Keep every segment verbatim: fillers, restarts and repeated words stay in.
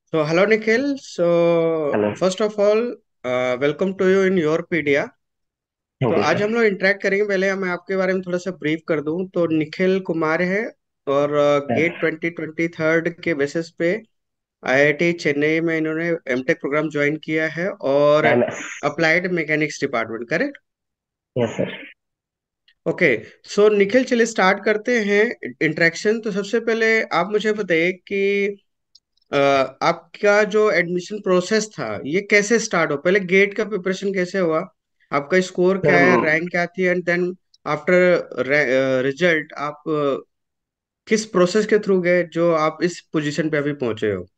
So, hello Nikhil. So, hello. first of all, uh, welcome to you in your pedia. तो thank you आज sir. हम लोग interact करेंगे। पहले मैं आपके बारे में थोड़ा सा ब्रीफ कर दूं तो निखिल कुमार है और गेट ट्वेंटी ट्वेंटी थर्ड के बेसिस पे आईआईटी चेन्नई में इन्होंने एमटेक प्रोग्राम ज्वाइन किया है और M S. Applied mechanics department, correct? Yes sir. Okay. So Nikhil, चलिए स्टार्ट करते हैं इंटरेक्शन। तो सबसे पहले आप मुझे बताइए कि अ, आपका जो एडमिशन प्रोसेस था ये कैसे स्टार्ट हो, पहले गेट का प्रिपरेशन कैसे हुआ, आपका स्कोर क्या सर है, रैंक क्या थी, एंड देन आफ्टर रिजल्ट आप अ, किस प्रोसेस के थ्रू गए जो आप इस पोजीशन पे अभी पहुंचे हो?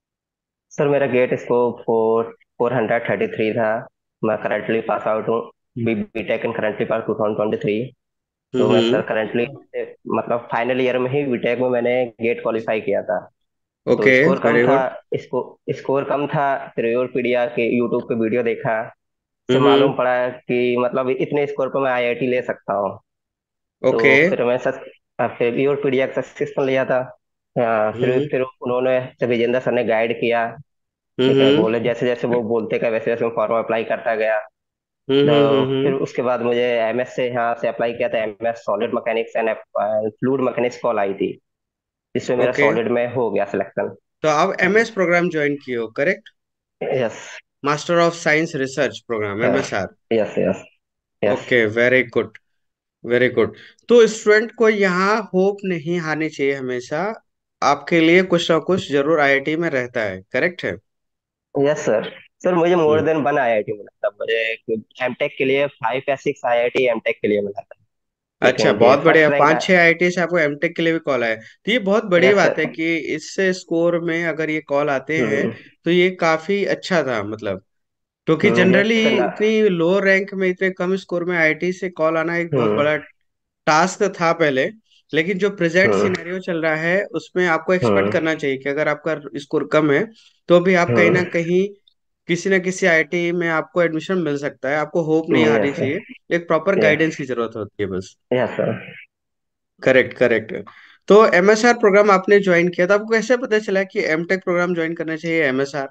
सर मेरा GATE score four four hundred thirty three था। मैं करंटली पास आउट हूँ। B B tech in currently pass two thousand twenty three. तो मैं हम्म। सर करंटली मतलब फाइनल ईयर में ही बीटेक में मैंने गेट क्वालिफाई किया था। तो ओके, स्कोर कम वेरी था। गुड। इसको स्कोर कम था। फिर पीडिया के यूट्यूब पे वीडियो देखा। से हम्म। मालूम पड़ा कि मतलब इतने स्कोर पर मैं आई आई टी ले सकता हूँ। तो ओके। फिर मैं सच फिर और पीडीएफ सक्सेसफुल लिया था। हाँ, फिर हम्म। फिर उन्होंने जब विजेंद्र सर ने गाइड किया। ठीक है, हम्म। बोले जैसे जैसे वो बोलते गए वैसे वैसे मैं फॉर्म अप्लाई करता गया। हम्म। तो फिर हम्म। उसके बाद मुझे एम एस से यहाँ से अप्लाई किया था। M S solid mechanics and fluid mechanics call आई थी। जिसमें मेरा ओके। सॉलिड में हो गया सिलेक्शन। तो आप एमएस प्रोग्राम ज्वाइन किए हो, correct? Yes. Master of science research programme, yes. MSR. Yes. Yes. Yes. Okay, very good. Very good. तो स्टूडेंट को यहाँ होप नहीं हारनी चाहिए हमेशा। आपके लिए कुछ ना कुछ जरूर आईआईटी में रहता है, करेक्ट है? Yes sir. सर मुझे more hmm. Then one I I T मिला था। मुझे एमटेक के लिए फाइव या six I I T MTech के लिए मिला था। अच्छा, लेकिन ये बहुत बढ़िया। First rank. पांच छह आईआईटी से आपको एमटेक के लिए भी कॉल आया, तो ये बहुत बड़ी यस बात सर। है कि इससे स्कोर में अगर ये कॉल आते हैं हम्म। तो ये काफी अच्छा था, मतलब क्योंकि हम्म। यस जनरली सर ना। इतनी लो रैंक में इतने कम स्कोर में आईआईटी से कॉल आना एक बहुत हम्म। बड़ा टास्क था पहले। लेकिन जो प्रेजेंट हम्म। सिनेरियो चल रहा है उसमें आपको एक्सपेक्ट हम्म। करना चाहिए कि अगर आपका स्कोर कम है तो भी आप कहीं ना हम्म। कहीं किसी ना किसी आईआईटी में आपको एडमिशन मिल सकता है। आपको होप नहीं हारनी यस सर। चाहिए, एक प्रॉपर यस। गाइडेंस की जरूरत होती है बस। Yes sir. Correct, correct. तो एमएसआर प्रोग्राम आपने ज्वाइन किया था, आपको कैसे पता चला कि एमटेक प्रोग्राम ज्वाइन करना चाहिए एमएसआर?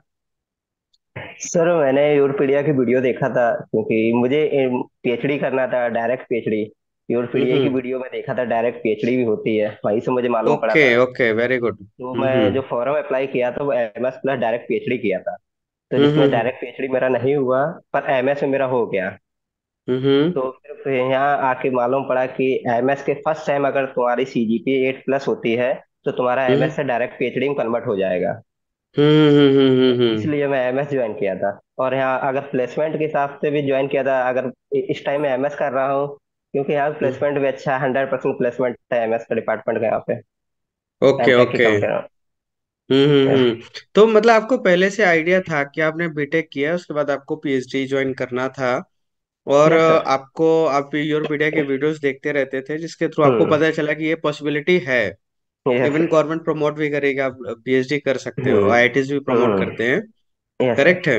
सर मैंने यूरोपीडिया की वीडियो देखा था क्योंकि मुझे पीएचडी करना था डायरेक्ट पीएचडी। यूरोपीडिया की हम्म। वीडियो में देखा था डायरेक्ट पीएचडी भी होती है वहीं से मुझे मालूम पड़ा ओके, था। Okay, very good. तो हम्म। मैं जो हम्म। फॉर्म अप्लाई किया था वो M S plus direct PhD किया था। तो हम्म। जिसमें हम्म। डायरेक्ट पीएचडी मेरा नहीं हुआ पर एम एस में मेरा हो गया। हम्म। तो फिर यहाँ आके मालूम पड़ा कि एम एस के फर्स्ट टाइम अगर तुम्हारी सीजीपीए एट प्लस होती है तो तुम्हारा हम्म। एमएस से डायरेक्ट पीएचडी में कन्वर्ट हो जाएगा। हम्म। हम्म। हम्म। हम्म। हम्म। इसलिए मैं एमएस ज्वाइन किया था। और यहाँ अगर प्लेसमेंट के हिसाब से भी ज्वाइन किया था अगर इस टाइम मैं एमएस कर रहा हूँ। क्योंकि यहाँ हम्म। प्लेसमेंट भी अच्छा हंड्रेड परसेंट प्लेसमेंट है एमएस का डिपार्टमेंट का यहाँ पे। ओके, एमटेक की ओके। कंपेयर। हम्म। हम्म। हम्म। तो मतलब आपको पहले से आइडिया था कि आपने बीटेक किया, उसके बाद आपको पीएचडी ज्वाइन करना था, और यस अ, सर। आपको आप यूरोपीडिया के वीडियोस देखते रहते थे जिसके थ्रू आपको हम्म। पता चला कि ये पॉसिबिलिटी है। यस। इवन गवर्नमेंट प्रमोट भी करेगी, आप पीएचडी कर सकते हो, हम्म। आईआईटीज भी प्रमोट हम्म। करते हैं। Yes sir. करेक्ट है?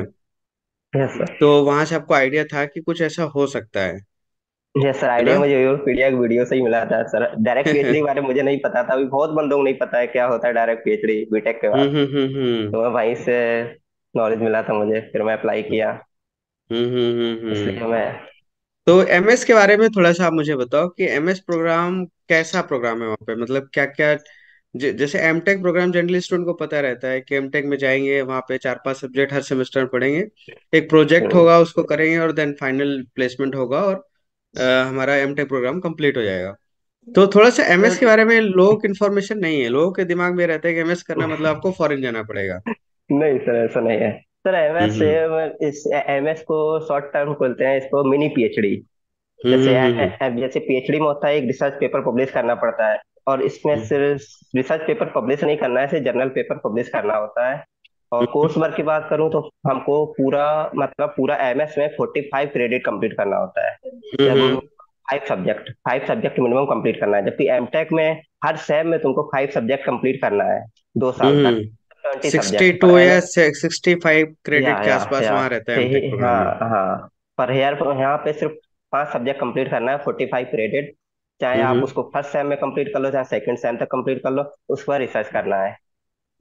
Yes sir. तो वहां से आपको आइडिया था कि कुछ ऐसा हो सकता है यस सर है आइडिया ना? मुझे यूरोपीडिया की वीडियो से ही मिला था सर। डायरेक्ट पीएचडी के बारे में मुझे नहीं पता था। अभी बहुत बंदों को नहीं पता है क्या होता है डायरेक्ट पीएचडी बीटेक के हम्म। बाद। हम्म। हम्म। हम्म। तो मैं वहीं से नॉलेज मिला था मुझे फिर मैं अप्लाई किया। हम्म। हम्म। हम्म। हम्म। इसलिए मैं। तो एमएस के बारे में थोड़ा सा आप मुझे बताओ कि एमएस प्रोग्राम कैसा प्रोग्राम है वहाँ पे, मतलब क्या क्या। जैसे एमटेक प्रोग्राम जनरली स्टूडेंट को पता रहता है कि एमटेक में जाएंगे, वहाँ पे चार पांच सब्जेक्ट हर सेमेस्टर में पढ़ेंगे, एक प्रोजेक्ट हम्म। होगा उसको करेंगे और देन फाइनल प्लेसमेंट होगा और अ, हमारा एमटेक प्रोग्राम कंप्लीट हो जाएगा। तो थोड़ा सा एमएस के सर बारे में लोगों को इन्फॉर्मेशन नहीं है, लोगों के दिमाग में रहता है कि एमएस करना मतलब आपको फॉरेन जाना पड़ेगा। नहीं सर ऐसा नहीं है। सर एमएस से हम्म। इस एमएस को शॉर्ट टर्म बोलते हैं इसको मिनी पीएचडी। हम्म। जैसे हम्म। ए- हम्म। ए- जैसे पीएचडी में होता है एक रिसर्च पेपर पब्लिश करना पड़ता है। और इसमें हम्म। सिर्फ रिसर्च पेपर पब्लिश नहीं करना है सिर्फ जर्नल पेपर पब्लिश करना होता है। और हम्म। कोर्स वर्क की बात करूं तो हमको पूरा मतलब पूरा एमएस में फोर्टी फाइव क्रेडिट कंप्लीट करना होता है। हम्म। लगभग हम्म। Five subject five subject minimum complete करना है जबकि एमटेक में हर सेम में तुमको फाइव सब्जेक्ट कंप्लीट करना है दो साल तक। हम्म। ट्वेंटी सिक्सटी सब्जेक्ट टू पर या एम। सिक्सटी फाइव या क्रेडिट के या आसपास या वहां रहता है एमटेक सही प्रोग्राम में। हाँ हाँ। पर यार यहाँ पे सिर्फ पांच सब्जेक्ट कंप्लीट करना है फोर्टी फाइव क्रेडिट। चाहे आप हम्म। उसको फर्स्ट सेम में कंप्लीट कर लो चाहे सेकंड सेम तक कंप्लीट कर लो। उस पर रिसर्च करना है।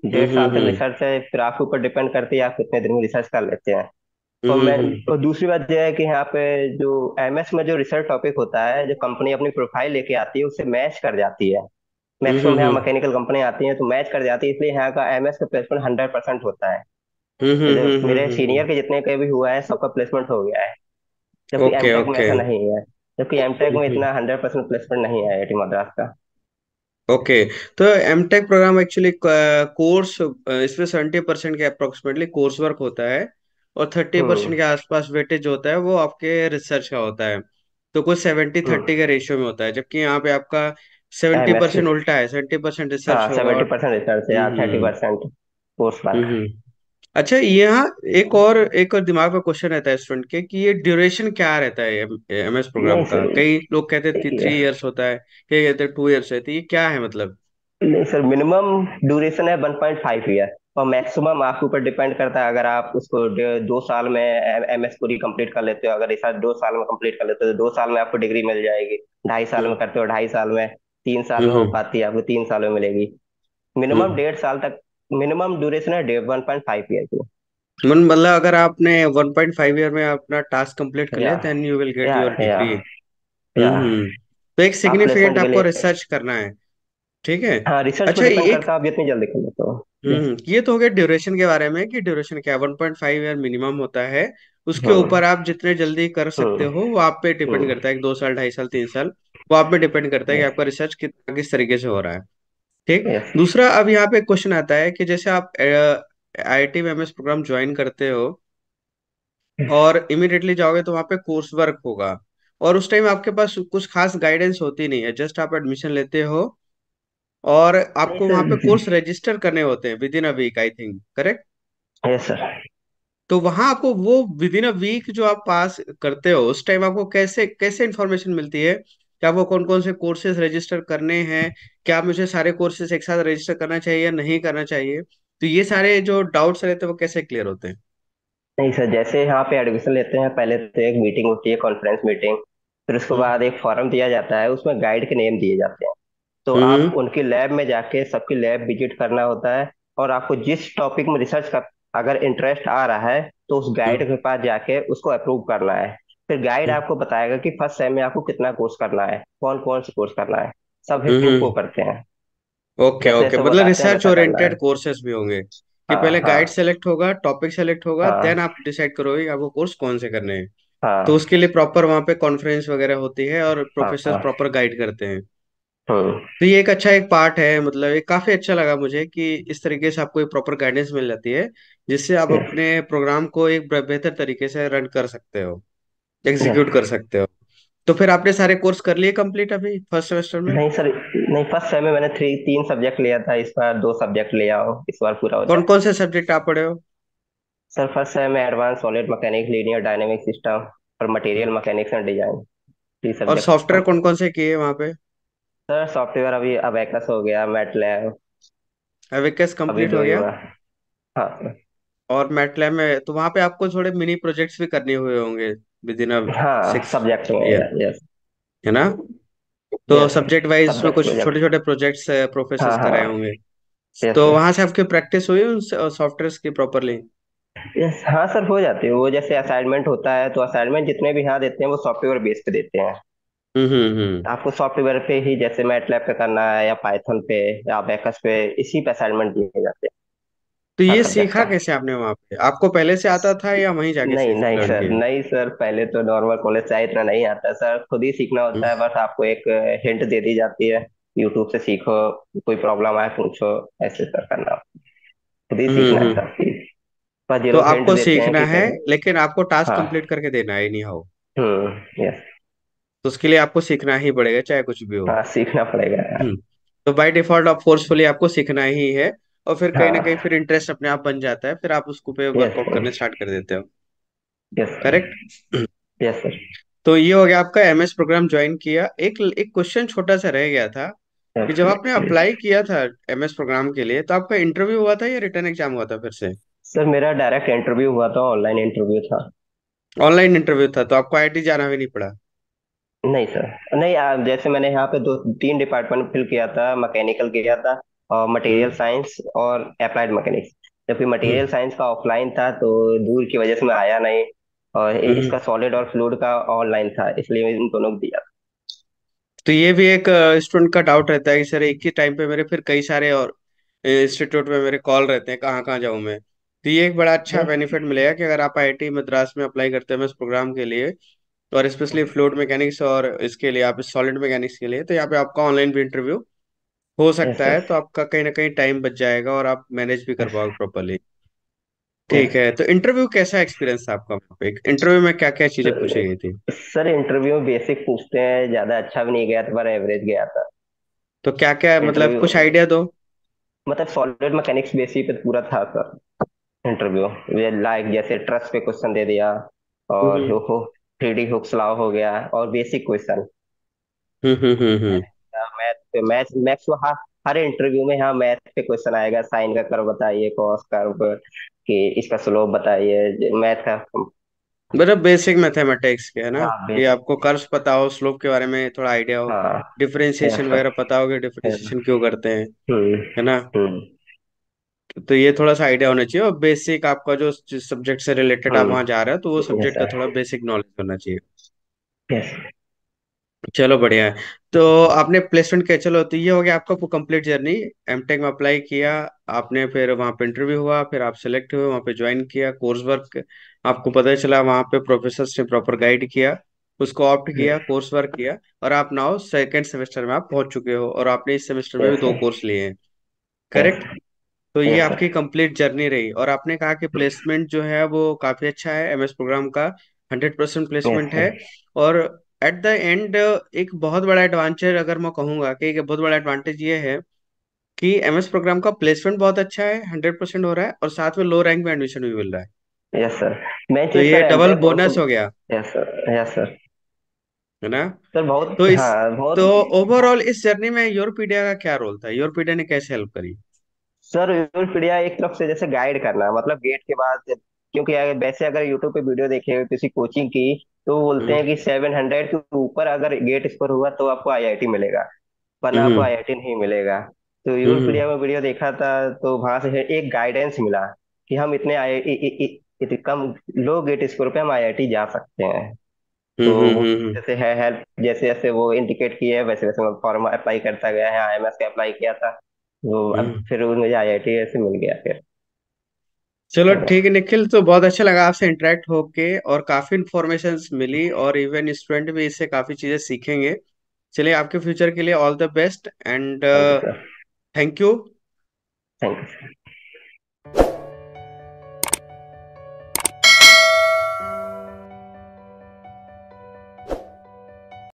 डेढ़ हम्म साल तक हम्म रिसर्च है, फिर आपके ऊपर डिपेंड करती है आप कितने दिन में रिसर्च कर लेते हैं। और हम्म मैं हम्म और दूसरी बात यह है कि यहाँ पे जो एमएस में जो रिसर्ट टॉपिक होता है, जो कंपनी अपनी प्रोफाइल लेके आती है उससे मैच कर जाती है। हम्म मैक्सिमम हम्म यहाँ हम्म मैकेनिकल कंपनी आती हैं तो मैच कर जाती है, इसलिए यहाँ का एमएस का प्लेसमेंट हंड्रेड परसेंट होता है। हम्म तो हम्म जो हम्म मेरे हम्म हम्म, सीनियर हम्म। के जितने के भी हुआ है सबका प्लेसमेंट हो गया है, जबकि ओके एमटेक में ओके। ऐसा नहीं है। जबकि एमटेक हम्म में हम्म। इतना हंड्रेड परसेंट प्लेसमेंट नहीं है आईआईटी मद्रास का। ओके। तो एमटेक प्रोग्राम एक्चुअली कोर्स, इसमें सेवेंटी परसेंट के अप्रोक्सीमेटली कोर्स वर्क होता है, और थर्टी हम्म परसेंट के आसपास वेटेज होता है वो आपके रिसर्च का होता है। तो कुछ सेवेंटी हम्म। थर्टी के रेशियो में होता है, जबकि यहाँ पे आपका सेवेंटी एमएस की, परसेंट उल्टा है, सेवेंटी परसेंट रिसर्च हाँ होगा सेवेंटी और परसेंट रिसर्च है, hmm thirty hmm percent course hmm work. हम्म। अच्छा, यहाँ एक और एक और दिमाग में क्वेश्चन रहता है स्टूडेंट के कि ये ड्यूरेशन क्या रहता है एमएस प्रोग्राम नहीं का? सर, कई लोग कहते हैं देखिए, थ्री इयर्स होता है, कई कहते हैं टू इयर्स है, तो ये क्या है मतलब? नहीं सर, मिनिमम ड्यूरेशन है वन पॉइंट फाइव ईयर, और मैक्सिमम आपके ऊपर डिपेंड करता है। अगर आप उसको डे- दो साल में एमएस पूरी कंप्लीट कर लेते हो, अगर रिसर्च दो साल में कंप्लीट कर लेते हो तो दो साल में आपको डिग्री मिल जाएगी। ढाई साल में हम्म करते हो ढाई साल में, तीन साल में हो हम्म पाती है आपको तीन साल में मिलेगी। मिनिमम हम्म। डेढ़ साल तक, मिनिमम ड्यूरेशन है डेढ़ वन पॉइंट फाइव ईयर की। मन मतलब अगर आपने वन पॉइंट फाइव ईयर में अपना टास्क कंप्लीट कर या लिया, देन यू विल गेट या योर या डिग्री। या हम्म हम्म। तो एक आप सिग्निफिकेंट प्लेसमेंट के आपको लिए, रिसर्च करना है, ठीक है। हाँ रिसर्च पे अच्छा, डिपेंड एक करता है आप जितनी जल्दी कर लेते हो। यस। हम्म ये तो हो गया ड्यूरेशन के बारे में कि ड्यूरेशन क्या one point five year minimum होता है। उसके हम्म ऊपर आप जितने जल्दी कर सकते हम्म हो वो आप पे डिपेंड हम्म। करता है, कि दो साल, ढाई साल, तीन साल, वो आप पे डिपेंड करता है कि यस आपका रिसर्च किस किस तरीके से हो रहा है। ठीक। यस। दूसरा, अब यहाँ पे क्वेश्चन आता है कि जैसे आप आई आई टी में एम एस प्रोग्राम ज्वाइन करते हो और इमिडिएटली जाओगे तो वहाँ पे कोर्स वर्क होगा, और उस टाइम आपके पास कुछ खास गाइडेंस होती नहीं है, जस्ट आप एडमिशन लेते हो और नहीं आपको वहाँ पे सर। कोर्स रजिस्टर करने होते हैं within a week, I think, correct? Yes sir. तो वहाँ आपको वो विद इन अ वीक जो आप पास करते हो, उस टाइम आपको कैसे कैसे इंफॉर्मेशन मिलती है कि आपको कौन कौन से कोर्सेज रजिस्टर करने हैं? क्या मुझे सारे कोर्सेज एक साथ रजिस्टर करना चाहिए या नहीं करना चाहिए? तो ये सारे जो डाउट्स रहते हैं वो कैसे क्लियर होते हैं? नहीं सर, जैसे यहाँ पे एडमिशन लेते हैं पहले तो एक मीटिंग होती है, कॉन्फ्रेंस मीटिंग। फिर उसके हम्म बाद एक फॉर्म दिया जाता है, उसमें गाइड के नेम दिए जाते हैं। तो हम्म आप उनकी लैब में जाके सबकी लैब विजिट करना होता है। और आपको जिस टॉपिक में रिसर्च का अगर इंटरेस्ट आ रहा है तो उस गाइड हम्म के पास जाके उसको अप्रूव करना है। फिर गाइड हम्म आपको बताएगा कि फर्स्ट सेम में आपको कितना कोर्स करना है, कौन कौन से कोर्स करना है, सब हम्म हिंट वो हम्म। करते हैं। ओके जैसे ओके, जैसे मतलब बताते हैं रिसर्च वैसा करना ओरिएंटेड है। कोर्सेज भी होंगे कि हाँ पहले गाइड हाँ सेलेक्ट होगा, टॉपिक सेलेक्ट होगा, देन हाँ आप डिसाइड करोगे कि आपको कोर्स कौन से करने हैं। तो हाँ उसके लिए प्रॉपर वहाँ पे कॉन्फ्रेंस वगैरह होती है और हाँ प्रोफेसर हाँ। प्रॉपर गाइड करते हैं। हम्म। तो ये एक अच्छा एक पार्ट है, मतलब ये काफी अच्छा लगा मुझे कि इस तरीके से आपको एक प्रॉपर गाइडेंस मिल जाती है, जिससे आप यस अपने प्रोग्राम को एक बेहतर तरीके से रन कर सकते हो, यस। एग्जीक्यूट कर सकते हो। तो फिर आपने सारे कोर्स कर लिए कंप्लीट अभी फर्स्ट सेमेस्टर में? नहीं सर, नहीं फर्स्ट सेम में मैंने थ्री तीन सब्जेक्ट लिया था, इस बार दो सब्जेक्ट लिया हो, इस बार पूरा हो कौन जाए। कौन से सब्जेक्ट आप पढ़े हो? सर फर्स्ट सेम में advance solid mechanics, linear dynamic system और material mechanics and design, three और सब्जेक्ट सॉफ्टवेयर था। कौन कौन से किए वहाँ पे? सर सॉफ्टवेयर अभी अबेकस हो गया, मैटलैब एविकस अभी कंप्लीट दो हो ही गया? हुआ। हाँ सर। और मैटलैब में तो वहाँ पे आपको थोड़े मिनी प्रोजेक्ट्स भी करने हुए होंगे विद इन अ हाँ सिक्स सब्जेक्ट में, ईयर, यस है ना? तो यस। सब्जेक्ट वाइज उसमें सब्जेक्ट कुछ छोटे प्रोजेक्ट। छोटे प्रोजेक्ट्स प्रोफेसर हाँ कराए हाँ। होंगे। यस तो वहां से आपकी प्रैक्टिस हुई उन सॉफ्टवेयर की प्रॉपरली? यस। हाँ सर हो जाती है वो, जैसे असाइनमेंट होता है तो असाइनमेंट जितने भी यहाँ देते हैं वो सॉफ्टवेयर बेस पे देते हैं। हम्म हम्म हम्म। आपको सॉफ्टवेयर पे ही, जैसे मैटलैब पे करना है या पाइथन पे या बेकस पे, इसी पे असाइनमेंट दिए जाते हैं तो हर ये सब्जेक्ट सीखा का। कैसे आपने वहां पे? आपको पहले से आता था या वहीं जाके नहीं नहीं लर्न सर, किए? नहीं सर, पहले तो नॉर्मल कॉलेज से इतना नहीं आता सर, खुद ही सीखना हम्म होता है। बस आपको एक हिंट दे दी जाती है, यूट्यूब से सीखो, कोई प्रॉब्लम आए पूछो, ऐसे सर करना, खुद ही हम्म सीखना है हम्म। सब चीज। बस ये तो लोग हिंट आपको देते हैं सीखना कि है, कहीं। लेकिन आपको टास्क कंप्लीट हाँ। करके देना है, एनी हाउ। हम्म। यस। तो उसके लिए आपको सीखना ही पड़ेगा चाहे कुछ भी हो। हाँ सीखना पड़ेगा यार। हम्म। तो बाय डिफॉल्ट आप फोर्सफुली आपको सीखना ही है, और फिर कहीं ना कहीं हाँ। फिर इंटरेस्ट अपने आप बन जाता है, फिर आप उसको पे यस वर्कआउट करने स्टार्ट कर देते हो। Yes sir. Correct. Yes sir. तो ये हो गया आपका एमएस प्रोग्राम ज्वाइन किया। एक एक क्वेश्चन छोटा सा रह गया था कि जब आपने यस अप्लाई किया था एमएस प्रोग्राम के लिए, तो आपका इंटरव्यू हुआ था या रिटर्न एग्जाम हुआ था फिर से? सर, मेरा डायरेक्ट इंटरव्यू हुआ था, ऑनलाइन इंटरव्यू था। ऑनलाइन इंटरव्यू था, तो आपको आई आई टी जाना भी नहीं पड़ा? नहीं सर, नहीं आ, जैसे मैंने यहाँ पे दो तीन डिपार्टमेंट फिल किया था, मैकेनिकल किया था, और मटेरियल हम्म साइंस और अप्लाइड मैकेनिक्स। जबकि मटेरियल हम्म साइंस का ऑफलाइन था तो दूर की वजह से मैं आया नहीं, और इ- हम्म। इसका सॉलिड और फ्लूइड का ऑनलाइन था, इसलिए इन दोनों को दिया। तो ये भी एक स्टूडेंट का डाउट रहता है कि सर एक ही टाइम पे मेरे फिर कई सारे और इंस्टीट्यूट में मेरे कॉल रहते हैं, कहाँ कहाँ जाऊँ मैं। तो ये एक बड़ा अच्छा नहीं। बेनिफिट मिलेगा कि अगर आप आईआईटी मद्रास में अप्लाई करते हैं इस प्रोग्राम के लिए, और स्पेशली फ्लूइड मैकेनिक्स और इसके लिए आप सॉलिड मैकेनिक्स के लिए, तो यहाँ पे आपका ऑनलाइन भी इंटरव्यू हो यस सकता है, यस तो आपका कहीं ना कहीं टाइम बच जाएगा और आप मैनेज भी कर यस पाओगे प्रॉपरली। ठीक यस। है, तो इंटरव्यू कैसा एक्सपीरियंस था आपका वहाँ पे? इंटरव्यू में क्या क्या चीजें पूछी गई थी? सर इंटरव्यू में बेसिक पूछते हैं, ज्यादा अच्छा भी नहीं गया था पर एवरेज गया था। तो क्या क्या मतलब इंटरव्यू कुछ आइडिया दो। मतलब सॉलिड मैकेनिक्स बेसिक पे पूरा था सर। इंटरव्यू ये लाइक जैसे ट्रस्ट पे क्वेश्चन दे दिया, और हम्म हो थ्री डी हुक्स लॉ हो गया, और बेसिक क्वेश्चन। हम्म हम्म हम्म हम्म मैथ पे मैथ मैथ्स में हर हर इंटरव्यू में, हाँ मैथ पे क्वेश्चन आएगा, साइन का कर्व बताइए, कॉस कर्व, कि इसका स्लोप बताइए, मैथ का। मतलब बेसिक मैथमेटिक्स के है ना, हाँ कि बेसिक। आपको कर्व्स पता हो, स्लोप के बारे में थोड़ा आइडिया हो, हाँ डिफरेंशिएशन यस सर। वगैरह पता हो कि यस। डिफरेंशिएशन क्यों करते हैं, हम्म है ना। हम्म तो ये थोड़ा सा आइडिया होना चाहिए, और बेसिक आपका जो जिस सब्जेक्ट से रिलेटेड आप हम्म। वहाँ जा रहे हो तो वो यस सब्जेक्ट का सर। थोड़ा बेसिक नॉलेज होना चाहिए। यस। चलो बढ़िया है। तो आपने प्लेसमेंट किया, चलो तो ये हो गया आपका कंप्लीट जर्नी। एमटेक में अप्लाई किया आपने, फिर वहाँ पे इंटरव्यू हुआ, फिर आप सेलेक्ट हुए, वहाँ पे ज्वाइन किया कोर्स वर्क, आपको पता चला वहाँ पे प्रोफेसर ने प्रॉपर गाइड किया, उसको ऑप्ट किया, कोर्स वर्क किया, और आप नाउ सेकेंड सेमेस्टर में आप पहुंच चुके हो, और आपने इस सेमेस्टर में भी यस दो कोर्स लिए हैं, यस करेक्ट। तो ये यस सर। आपकी कंप्लीट जर्नी रही, और आपने कहा कि प्लेसमेंट जो है वो काफी अच्छा है एमएस प्रोग्राम का, हंड्रेड परसेंट यस प्लेसमेंट है। सर। और एट द एंड एक बहुत बड़ा एडवांटेज अगर मैं कहूंगा कि एक बहुत बड़ा एडवांटेज ये है कि एमएस प्रोग्राम का प्लेसमेंट बहुत अच्छा है, हंड्रेड परसेंट हो रहा है, और साथ में लो रैंक में एडमिशन भी मिल रहा है। Yes sir. मेन तो चीज ये sir double MTech also. Bonus हो गया, यस सर। Yes sir. है ना। सर बहुत, तो इस हाँ तो बहुत। ओवरऑल इस जर्नी में यूरोपीडिया का क्या रोल था, यूरोपीडिया ने कैसे हेल्प करी? सर यूट्यूब एक तरफ से जैसे गाइड करना, मतलब गेट के बाद, क्योंकि अगर वैसे अगर यूट्यूब पे वीडियो देखे किसी कोचिंग की, तो वो बोलते हैं हम्म कि सेवन हंड्रेड के ऊपर अगर गेट स्कोर हुआ तो आपको आईआईटी मिलेगा, वरना आपको हम्म आईआईटी नहीं मिलेगा। तो हम्म यूट्यूब में वीडियो देखा था, तो वहां से एक गाइडेंस मिला कि हम इतने आई इ- इ- इ- इतने कम लो गेट स्कोर पे हम आईआईटी जा सकते हैं। हम्म तो हम्म वो हम्म हम्म जैसे है हेल्प, जैसे जैसे वो इंडिकेट किए वैसे वैसे मैं फॉर्म अप्लाई करता गया है, आईएमएस का अप्लाई किया था, वो अब हम्म। फिर वो मुझे आईआईटी से मिल गया फिर। चलो तो ठीक है निखिल, तो बहुत अच्छा लगा आपसे इंटरेक्ट होके, और काफी इंफॉर्मेशन मिली, और इवन स्टूडेंट भी इससे काफी चीजें सीखेंगे। चलिए, आपके फ्यूचर के लिए all the best, and thank you sir. Thank you. Thank you.